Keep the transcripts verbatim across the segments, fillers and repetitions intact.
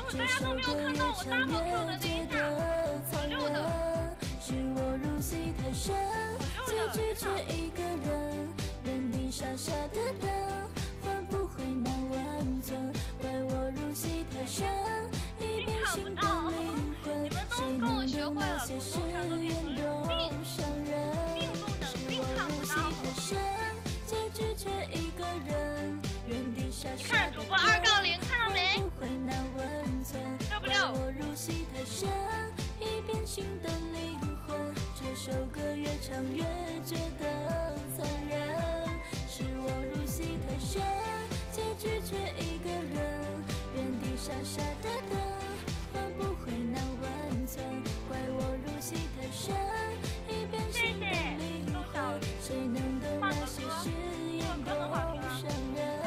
这首歌越唱越觉得残忍，是我入戏太深，结局却一个人，原地傻傻的等，换不回那温存，怪我入戏太深，已变心的灵魂，谁能懂那些誓言多伤人？是我入戏太深，结局却一个人，原地傻傻的等，换不回那温存，怪我入戏太深，已变心的灵魂，这首歌越唱越觉得残忍，是我入戏太深，结局却一个人，原地傻傻的等，换不回那温存，怪我入戏太深，已变心的灵魂，谁能懂那些誓言多伤人？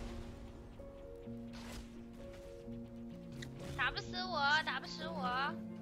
打不死我，打不死我。